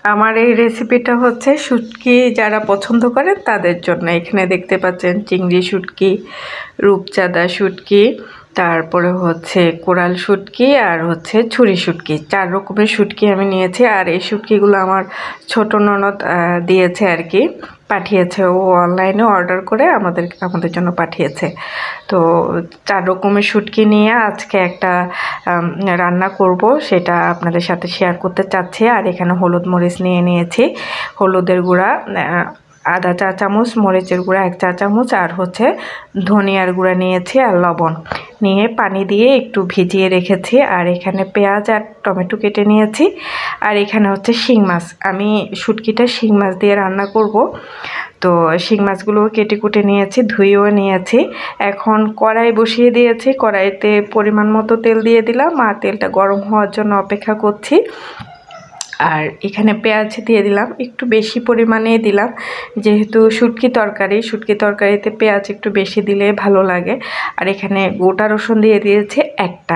আমার এই রেসিপিটা হচ্ছে শুটকি যারা পছন্দ করেন তাদের জন্য। এখানে দেখতে পাচ্ছেন চিংড়ি শুটকি, রূপচাঁদা শুটকি, তারপরে হচ্ছে কোরাল শুটকি আর হচ্ছে ছুরি শুটকি, 4 রকমের শুটকি আমি নিয়েছি। আর এই শুটকিগুলো আমার ছোট ননদ দিয়েছে আর কি, পাঠিয়েছে। ও অনলাইনে অর্ডার করে আমাদের জন্য পাঠিয়েছে। তো 4 রকমের শুটকি নিয়ে আজকে একটা রান্না করব, সেটা আপনাদের সাথে শেয়ার করতে চাচ্ছি। আর এখানে হলুদ মরিচ নিয়ে নিয়েছি, হলুদের গুঁড়া আধা চা চামচ, মরিচের গুঁড়া 1 চা চামচ, আর হচ্ছে ধনিয়ার গুঁড়া নিয়েছি, আর লবণ নিয়ে পানি দিয়ে একটু ভিজিয়ে রেখেছি। আর এখানে পেঁয়াজ আর টমেটো কেটে নিয়েছি। আর এখানে হচ্ছে শিং মাছ, আমি শুটকিটা শিং মাছ দিয়ে রান্না করব। তো শিং মাছগুলো কেটে কুটে নিয়েছি, ধুয়েও নিয়েছি। এখন কড়াই বসিয়ে দিয়েছি, কড়াইতে পরিমাণ মতো তেল দিয়ে দিলাম, আর তেলটা গরম হওয়ার জন্য অপেক্ষা করছি। আর এখানে পেঁয়াজ দিয়ে দিলাম, একটু বেশি পরিমাণে দিলাম, যেহেতু শুটকি তরকারিতে পেঁয়াজ একটু বেশি দিলে ভালো লাগে। আর এখানে গোটা রসুন দিয়ে দিয়েছি একটা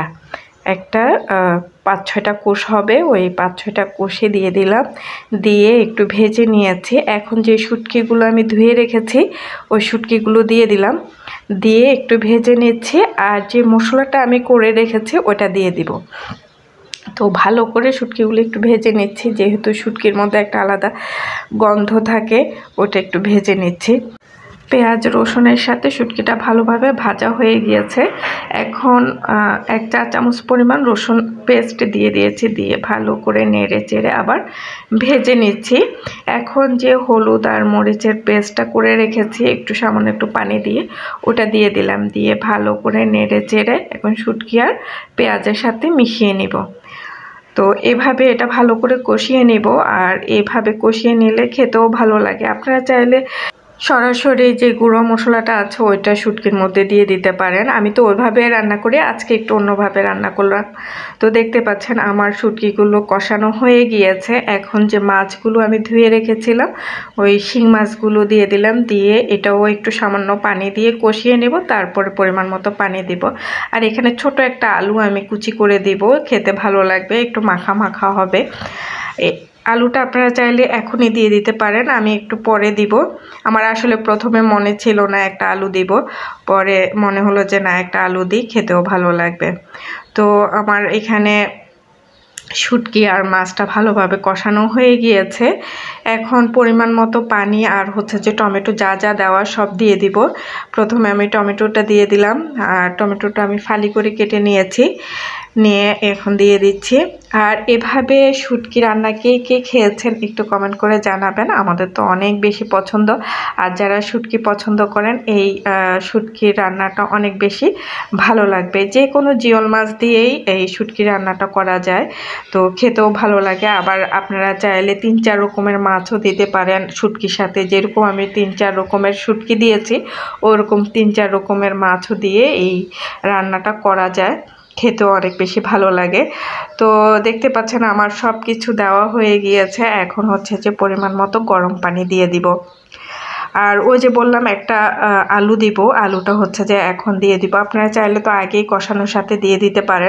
5-6টা কোষ হবে, ওই 5-6টা কোষে দিয়ে দিলাম, দিয়ে একটু ভেজে নিয়েছি। এখন যে শুটকিগুলো আমি ধুয়ে রেখেছি ওই শুটকিগুলো দিয়ে দিলাম, দিয়ে একটু ভেজে নিচ্ছি। আর যে মশলাটা আমি করে রেখেছি ওটা দিয়ে দিব। তো ভালো করে শুটকিগুলো একটু ভেজে নিচ্ছি, যেহেতু শুটকির মধ্যে একটা আলাদা গন্ধ থাকে, ওটা একটু ভেজে নিচ্ছি। পেঁয়াজ রসুনের সাথে শুটকিটা ভালোভাবে ভাজা হয়ে গিয়েছে। এখন 1 চা চামচ পরিমাণ রসুন পেস্ট দিয়ে দিয়েছি, দিয়ে ভালো করে নেড়ে চেড়ে আবার ভেজে নিচ্ছি। এখন যে হলুদ আর মরিচের পেস্টটা করে রেখেছি সামান্য একটু পানি দিয়ে ওটা দিয়ে দিলাম, দিয়ে ভালো করে নেড়ে চেড়ে এখন শুটকি আর পেঁয়াজের সাথে মিশিয়ে নিব। তো এভাবে এটা ভালো করে কষিয়ে নিব। আর এভাবে কষিয়ে নিলে খেতেও ভালো লাগে। আপনারা চাইলে সরাসরি যে গুঁড়ো মশলাটা আছে ওইটা শুটকির মধ্যে দিয়ে দিতে পারেন। আমি তো ওইভাবে রান্না করি, আজকে একটু অন্যভাবে রান্না করলাম। তো দেখতে পাচ্ছেন আমার শুটকিগুলো কষানো হয়ে গিয়েছে। এখন যে মাছগুলো আমি ধুয়ে রেখেছিলাম ওই শিং মাছগুলো দিয়ে দিলাম, দিয়ে এটাও একটু সামান্য পানি দিয়ে কষিয়ে নেব, তারপরে পরিমাণ মতো পানি দিব। আর এখানে ছোট একটা আলু আমি কুচি করে দিব, খেতে ভালো লাগবে, একটু মাখা মাখা হবে। আলুটা আপনারা চাইলে এখনই দিয়ে দিতে পারেন, আমি একটু পরে দিব। আমার আসলে প্রথমে মনে ছিল না একটা আলু দিব, পরে মনে হলো যে না, একটা আলু দিই, খেতেও ভালো লাগবে। তো আমার এখানে শুটকি আর মাছটা ভালোভাবে কষানো হয়ে গিয়েছে। এখন পরিমাণ মতো পানি আর হচ্ছে যে টমেটো যা যা দেওয়া সব দিয়ে দিব। প্রথমে আমি টমেটোটা দিয়ে দিলাম, আর টমেটোটা আমি ফালি করে কেটে নিয়েছি, নিয়ে এখন দিয়ে দিচ্ছি। আর এভাবে শুটকি রান্না কে কে খেয়েছেন একটু কমেন্ট করে জানাবেন, আমাদের তো অনেক বেশি পছন্দ। আর যারা শুটকি পছন্দ করেন এই শুটকির রান্নাটা অনেক বেশি ভালো লাগবে। যে কোনো জিওল মাছ দিয়েই এই শুটকি রান্নাটা করা যায়, তো খেতেও ভালো লাগে। আবার আপনারা চাইলে 3-4 রকমের মাছও দিতে পারেন শুটকির সাথে, যেরকম আমি 3-4 রকমের শুটকি দিয়েছি ওরকম 3-4 রকমের মাছও দিয়ে এই রান্নাটা করা যায়, খেতেও অনেক বেশি ভালো লাগে। তো দেখতে পাচ্ছেন আমার সব কিছু দেওয়া হয়ে গিয়েছে। এখন হচ্ছে যে পরিমাণ মতো গরম পানি দিয়ে দিব। আর ওই যে বললাম একটা আলু দিব, আলুটা হচ্ছে যে এখন দিয়ে দিব। আপনারা চাইলে তো আগেই কষানোর সাথে দিয়ে দিতে পারেন।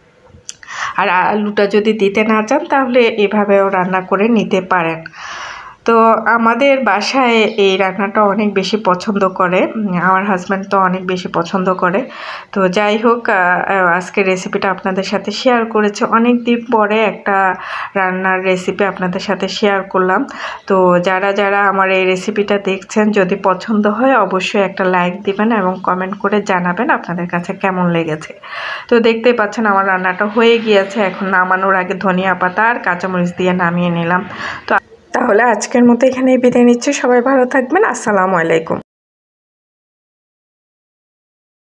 আর আলুটা যদি দিতে না চান তাহলে এভাবেও রান্না করে নিতে পারেন। তো আমাদের বাসায় এই রান্নাটা অনেক বেশি পছন্দ করে, আমার হাজব্যান্ড তো অনেক বেশি পছন্দ করে। তো যাই হোক, আজকের রেসিপিটা আপনাদের সাথে শেয়ার করেছি, অনেক দিন পরে একটা রান্নার রেসিপি আপনাদের সাথে শেয়ার করলাম। তো যারা যারা আমার এই রেসিপিটা দেখছেন, যদি পছন্দ হয় অবশ্যই একটা লাইক দিবেন এবং কমেন্ট করে জানাবেন আপনাদের কাছে কেমন লেগেছে। তো দেখতেই পাচ্ছেন আমার রান্নাটা হয়ে গিয়েছে। এখন নামানোর আগে ধনিয়া পাতা আর কাঁচামরিচ দিয়ে নামিয়ে নিলাম। তো তাহলে আজকের মতো এখানেই বিদায় নিচ্ছি। সবাই ভালো থাকবেন। আসসালামু আলাইকুম।